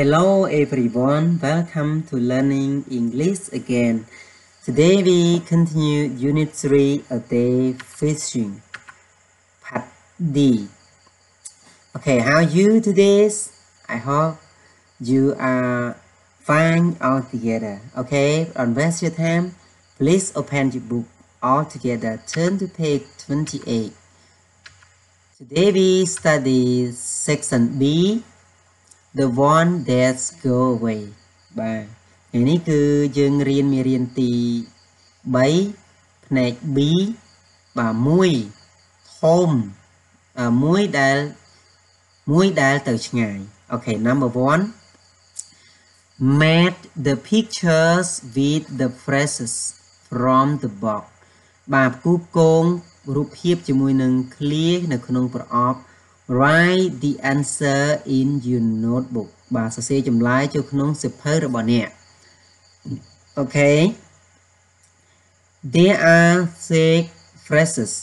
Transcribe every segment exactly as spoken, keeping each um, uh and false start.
Hello everyone, welcome to learning English again. Today we continue Unit three, a day fishing. Part D. Okay, how are you today? I hope you are fine all together. Okay, don't waste your time. Please open your book all together. Turn to page twenty-eight. Today we study section B. The one that's go away បាទថ្ងៃនេះគឺយើងរៀនមេរៀនទី3ផ្នែក B បាទមួយធំមួយដែលមួយដែលទៅឆ្ងាយ Okay, number one. Match the pictures with the phrases from the box បាទគូគងរូបភាពជាមួយនឹងឃ្លានៅក្នុងប្រអប់ Write the answer in your notebook បាទសរសេរចម្លើយចូលក្នុងសៀវភៅរបស់អ្នក Okay. There are six phrases: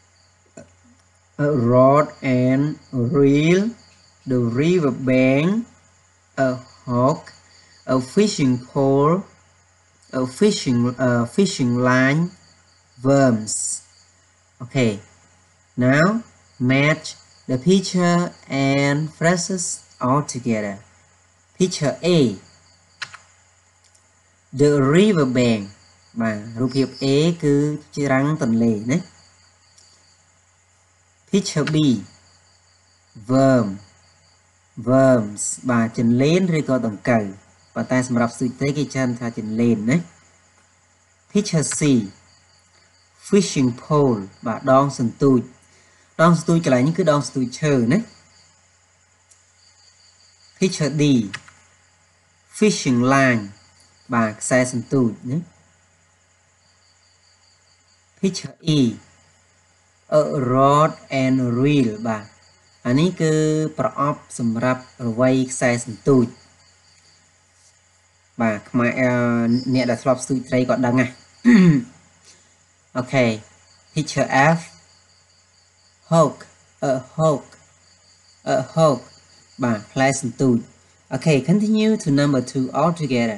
a rod and reel, the river bank, a hook, a fishing pole, a fishing uh, fishing line, worms. Okay. Now match the picture and phrases all together. Picture A. The river bank. បាទរូបភាព A គឺច្រាំងទន្លេណា Picture B. Worm. Worms. បាទចិន្លេនឬក៏ដង្កូវប៉ុន្តែសម្រាប់ស្ទូចទេគេចាត់ថាចិន្លេនណា Picture C. Fishing pole. បាទដងសន្ទូច ដងសន្ទូចកន្លែងនេះគឺដងសន្ទូចឈើណា Picture D. Fishing line. បាទខ្សែសន្ទូចណា Picture E. A rod and reel. បាទអានេះគឺប្រអប់សម្រាប់រវៃខ្សែសន្ទូច បាទខ្មែរអ្នកដែលធ្លាប់ស្ទូចត្រីក៏ដឹងដែរ Okay. Picture F. Hook, a hook, a hook. បាទផ្លែសន្ទូច Okay, continue to number two all together.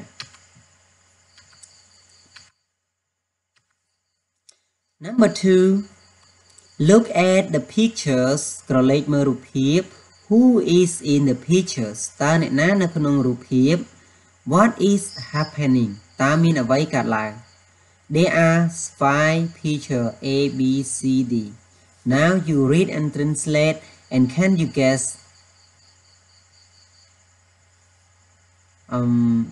Number two. Look at the pictures. ក្រឡេកមើលរូបភាព Who is in the pictures? តើអ្នកណានៅក្នុងរូបភាព What is happening? តើមានអ្វីកើតឡើង There are five pictures A, B, C, D. Now you read and translate, and can you guess um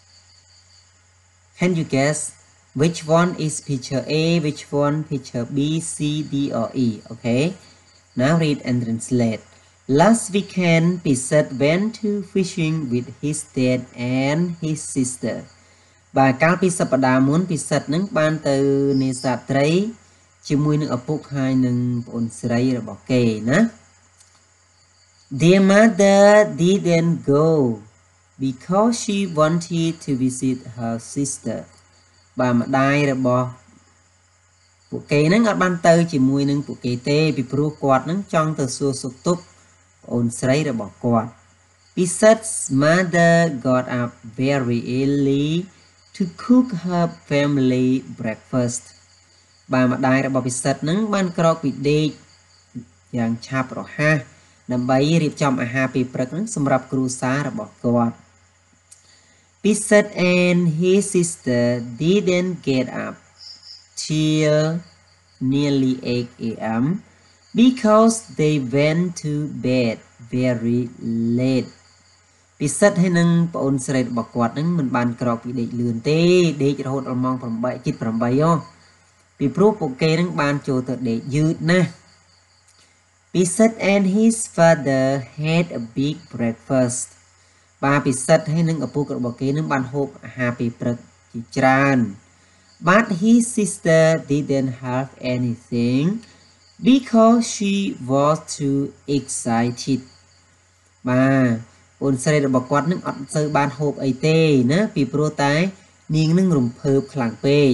can you guess which one is picture A, which one picture B, C, D, or E? Okay, now read and translate. Last weekend, Pisat went to fishing with his dad and his sister. បាទកាលពីសប្តាហ៍មុនពិសិដ្ឋនឹងបានទៅនេសាទត្រីជាមួយនឹងឪពុកហើយនឹងប្អូនស្រីរបស់គេណា Their mother didn't go because she wanted to visit her sister. បាទម្ដាយរបស់ពួកគេនឹងអត់បានទៅជាមួយនឹងពួកគេទេពីព្រោះគាត់នឹងចង់ទៅសួរសុខទុក្ខប្អូនស្រីរបស់គាត់ Pisat's mother got up very early to cook her family breakfast. បាទម្ដាយរបស់ពិសិដ្ឋនឹងបានក្រោកពីដេកយ៉ាងឆាប់រហ័សដើម្បីរៀបចំអាហារពេលព្រឹកនឹងសម្រាប់គ្រួសាររបស់គាត់ Pisat and his sister didn't get up till nearly eight A M because they went to bed very late. ពិសិដ្ឋហើយនឹងប្អូនស្រីរបស់គាត់នឹងមិនបានក្រោកពីដេកលឿនទេដេករហូតដល់ម៉ោង8 ជិត8ហ៎ពីព្រោះពួកគេនឹងបានចូលទៅដេកយឺតណាស់ Pisat and his father had a big breakfast. បាទពិសិដ្ឋហើយនឹងឪពុករបស់គេនឹងបានហូបអាហារពេលព្រឹកជាច្រើន But his sister didn't have anything because she was too excited. បាទអូនស្រីរបស់គាត់នឹងអត់សូវបានហូបអីទេណាពីព្រោះតែនាងនឹងរំភើបខ្លាំងពេក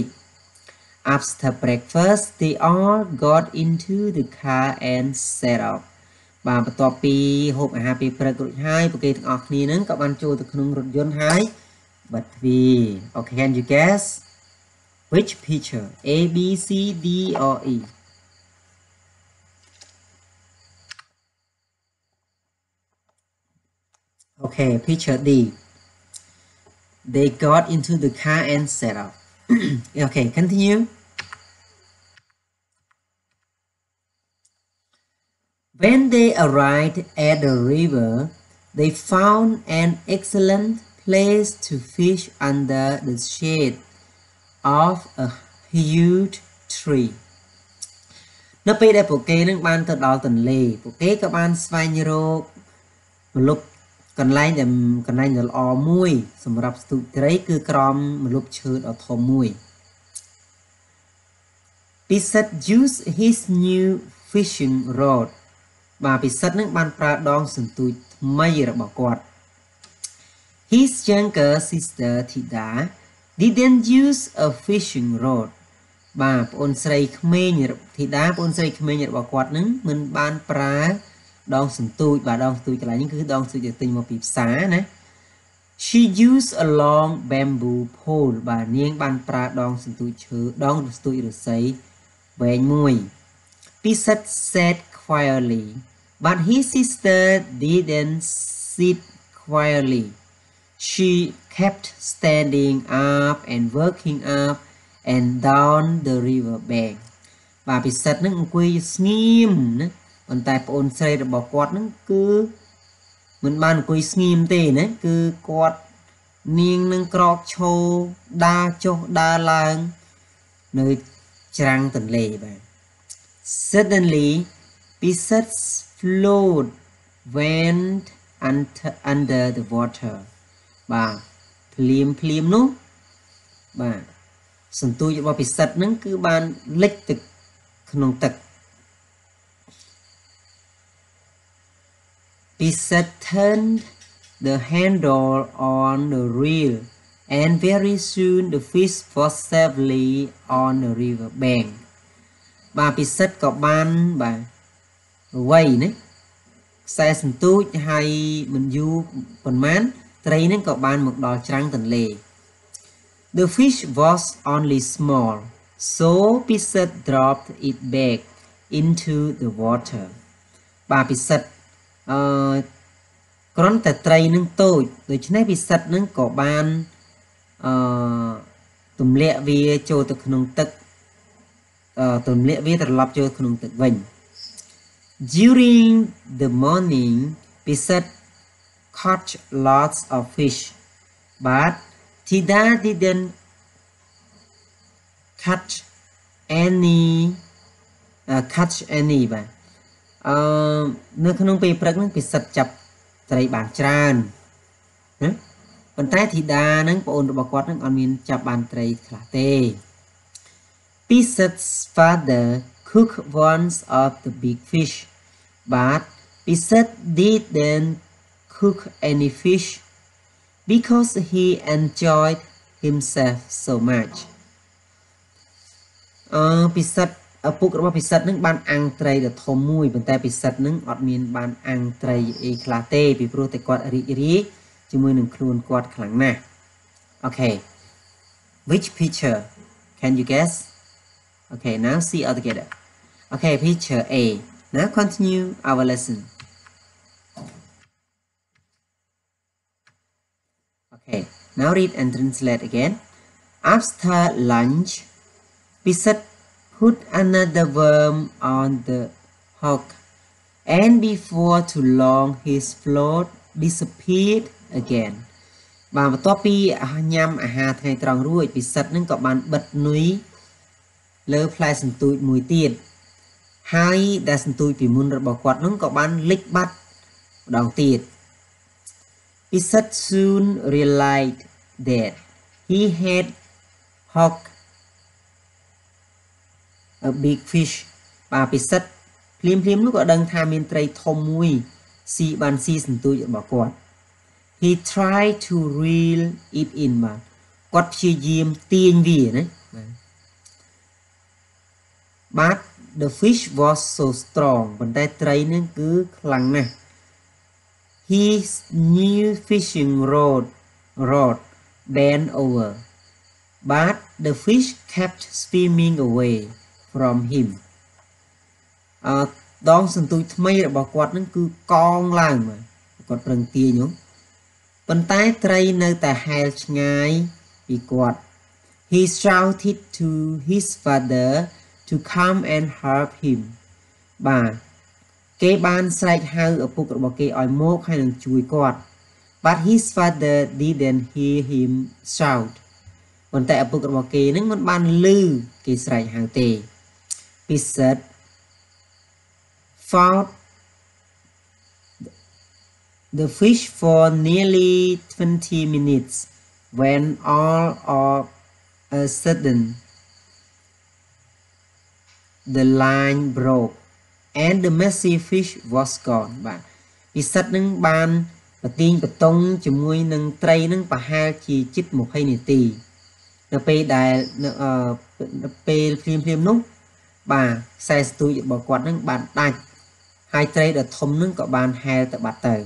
After breakfast they all got into the car and set off. bà bắt tọp pi hộp à pi prật rồi hai ok thằng ọt ní nâng các bạn cho từ khung rốt dân hai bật vì okay can you guess which picture A B C D or E okay picture D they got into the car and set off okay continue. When they arrived at the river, they found an excellent place to fish under the shade of a huge tree. Nó bây đây bộ kê nó ban từ đó tần lì, bộ kê các bạn xoay như rô một lúc cần lấy để cần lấy là o mùi, xong rồi tụi đấy cứ crom một lúc chơi ở thô mùi. Pisat used his new fishing rod. Bà Pisat nước ban pra đong sừng tụi mây rồi bảo quạt. His younger sister Thida didn't use a fishing rod. Bà ôn srei khmê nhờ Thida ôn srei khmê nhờ bảo quạt nứng mình ban pra đong sừng tụi bà đong tụi cái những cứ đong tụi để tình một bịp xá nè. She used a long bamboo pole. Bà niên ban pra đong sừng tụi chớ đong tụi rồi sấy về mùi. Pisat said quietly, but his sister didn't sit quietly. She kept standing up and working up and down the river bank. Bà Pisat nó quỳ nghiêm nữa, còn tại ôn xây được bỏ quạt nó cứ mình ban quỳ nghiêm tê nữa cứ quạt niên nâng crop châu đa châu đa lang nơi trang tận lệ bà. Suddenly, Pisat's float went under, under the water. Bà, phlim phlim nú. Bà, sẵn tôi cho bà Pisat nâng cứ ban lệch tực khăn tực. Pisat turned the handle on the reel and very soon the fish was safely on the river bank. Bà Pisat có ban bà quay nè xe sừng túi hay mình du phần mán tây nó có ban một đò trắng tận lề. The fish was only small, so Pisat dropped it back into the water. Bà Pisat uh, còn tại tây nó tôi rồi chứ này Pisat nó có ban uh, tùm lẹ vì cho từ khung tức tùm lệ viết lập cho khung tự vinh. During the morning, Pisat caught lots of fish, but Thida didn't catch any uh, catch any bà. Nơi khung bị prắc nó Pisat chập tây bàn tràn. Còn tay Thida nó ôn được bảo quát nó còn miền chập bàn tây khá tê. Pisat's father cooked one of the big fish, but Pisat didn't cook any fish because he enjoyed himself so much. Uh, Pisat ở phụ của Pisat nâng ban ăn tray được thô mùi, bên tay Pisat nâng ọt miền ban ăn tray e khá tê vì pro tay quạt rí rí chứ mùi nâng khuôn quạt khẳng nè. Okay, which picture can you guess? Okay, now see all together. Okay, picture A. Now continue our lesson. Okay, now read and translate again. After lunch, Pisat put another worm on the hook, and before too long, his float disappeared again. Bà topi nhằm à hà ngày tròn ruồi Pisat nâng có bàn bật núi lơ play sân tụi mùi tiền hai đã sân tụi vì muốn rồi bỏ quạt nó có bán lịch bắt đòn tiền. Pisat soon realized that he had hooked a big fish. Bà Pisat phim phim lúc ở đằng tham miên tray thom mùi si bàn si sân tụi bỏ quạt. He tried to reel it in mà quạt chia diêm tiên vì đấy. But the fish was so strong. Vấn tay tray nó cứ khăn nè. His new fishing rod rod bent over, but the fish kept swimming away from him. À, đón sừng tui thay là bảo quạt nó cứ con lang mà quạt rừng tia nhúng. Vấn tay tray nơi ta hai ngay bị quạt. He shouted to his father to come and help him. Bà kế ban sạch hao ở phục của kế ỏi mốc hay là chui quạt. But his father didn't hear him shout. Còn tại ở phục của kế nó vẫn ban lư kế sạch hao tê. Peter fought the fish for nearly twenty minutes when all of a sudden the line broke and the messy fish was gone. Bạn vì sắt nâng ban và tiên và tông cho mùi nâng tray nâng và hai chi chích một hay nì tì nó bê đài nó bê phim phim nút bà xe tôi bỏ quạt nâng bàn đạch hai tray đã thông nâng có bàn hai tại bát tờ.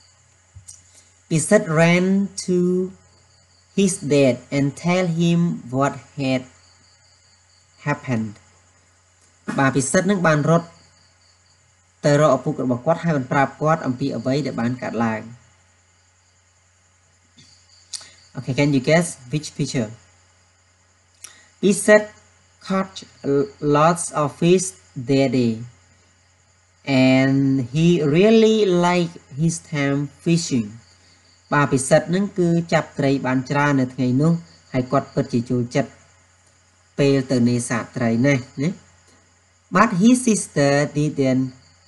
Peter ran to his dad and tell him what had happened. Bà Peter nâng bàn rốt tờ rõ phụ cực bỏ quát hai bàn prap quát âm pi ở vấy để bán cả lại. Okay, can you guess which picture? Peter caught lots of fish that day and he really liked his time fishing. Bà Peter nâng cứ chạp tray bán tra nè ngày nung hay quát bật chỉ chú chất pê từ nê xạ tray này nhé. But his sister didn't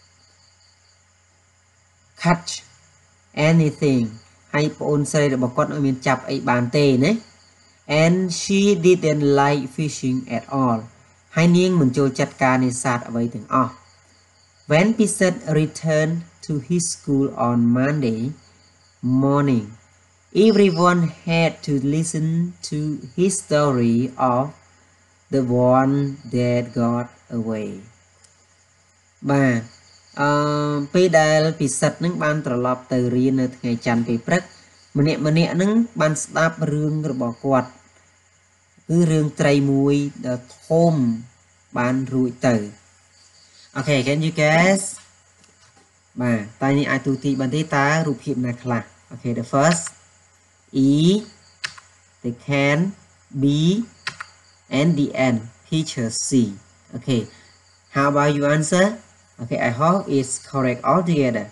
catch anything. Hay ôn xây được một con ở miền chập ấy bàn tê nế. And she didn't like fishing at all. Hai niên mình cho chặt ca nê sạt ở vậy từng ọ. When Peter returned to his school on Monday morning, everyone had to listen to his story of the one that got away. Bà Uh, Pê đài bị sạch nâng ban trở lọp từ riêng ở ngày chăn bị prek mà nẹ mà nẹ nâng ban stop rương rồi bỏ quạt cứ rương tray mùi thôm ban rụi từ. Okay, can you guess? Bà tay này ai tu ti ban tế ta rụp hiệp này là. Okay, the first E, the can, B, and the N. Picture C. Okay, how about you answer? Okay, I hope it's correct altogether.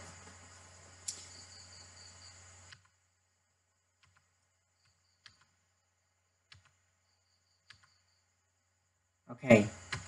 Okay.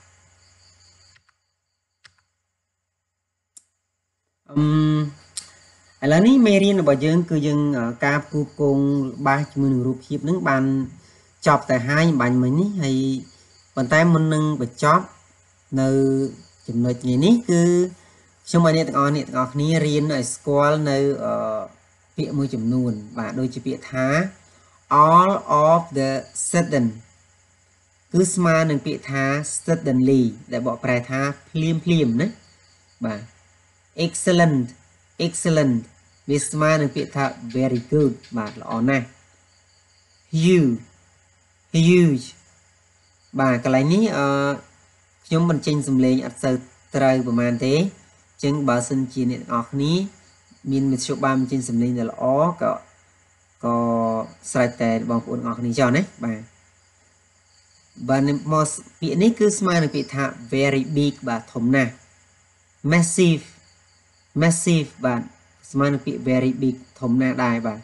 Um, là ní mê riêng bảo dương cứ dương ở ca cu cùng ba mươi rụp hiệp nâng bàn chọc tại hai bàn mình hay bàn tay mình nâng bật chóp nơi chùm nội như ní cứ xong rồi nè tặng on nè tặng on ní riêng ở school nơi ở phía môi chùm nuồn và đôi chữ phía thá all of the sudden cứ smart nâng phía thá suddenly để bỏ bài thá phim phim đấy bà excellent excellent vì smart nâng phía thá very good bà là on này huge huge bà cái này ní ờ chúng mình chênh dùm lên ạch sơ trời của màn thế chân bà xin chi nè ngọt ní mình mình số ba mình chênh dùm lên là ó có có sài tè bằng phụ ngọt ní cho nế bà và một bị ní cứ smile được bị thạ very big bà thống nè massive massive bà smile được bị very big thống nè đài bà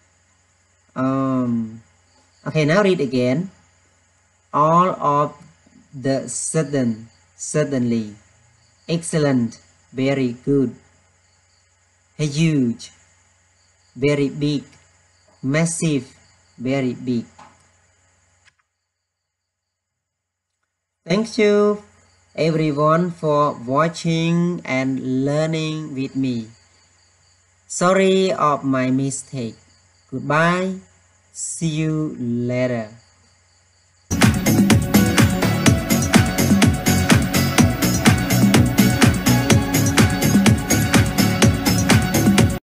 um, okay, now read again. All of the sudden, suddenly, excellent, very good, huge, very big, massive, very big. Thank you everyone for watching and learning with me. Sorry of my mistake. Goodbye. See you later.